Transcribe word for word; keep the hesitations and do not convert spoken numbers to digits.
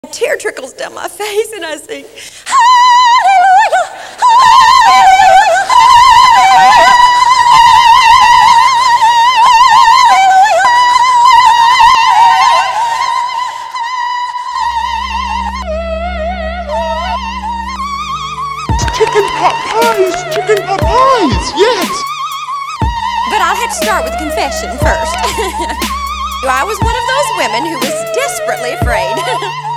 A tear trickles down my face and I sing, hallelujah, hallelujah, hallelujah. Chicken pot pies! Chicken pot pies! Yes! But I'll have to start with a confession first. I was one of those women who was desperately afraid.